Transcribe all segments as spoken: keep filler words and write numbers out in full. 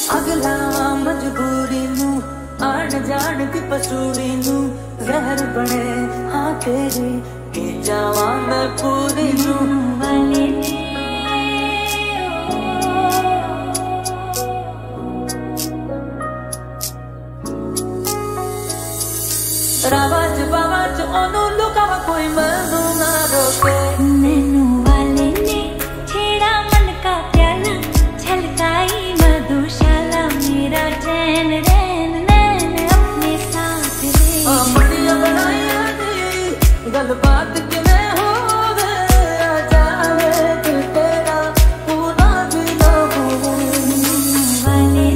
अगला मजबूरी नू आन जान दी पसूरी नू जहर बने हाँ तेरी की जावा मैं पूरी नू वाले रावाज बावाज ओनू लुकावा कोई मैनू ना रोके नैनू वाले ने छेड़ा मन का प्याला छलकाई मधुशाला मेरा चैन रैन नैन अपने साथ ले बढ़िया बनाया दी गल बात के मैं हो गया जावे दिल तेरा पूरा भी ना हो वाले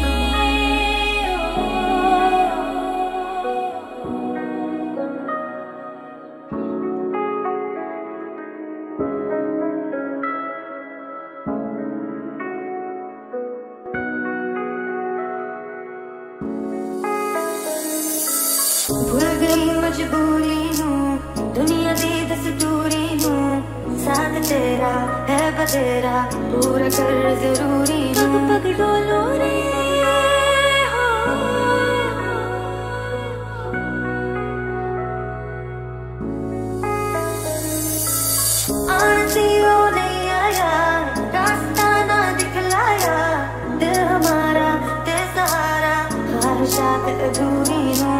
भूल गई मजबूरी नू दुनिया दी दस्तूरी नू साथ तेरा है बतेरा पूरा कर जरूरी नू पग पग डोलो रे हो आरती ओ नहीं आया रास्ता ना दिखलाया दिल हमारा तेरा सहारा ख्वाहिशात अधूरी नू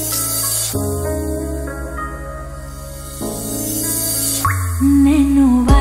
नैनू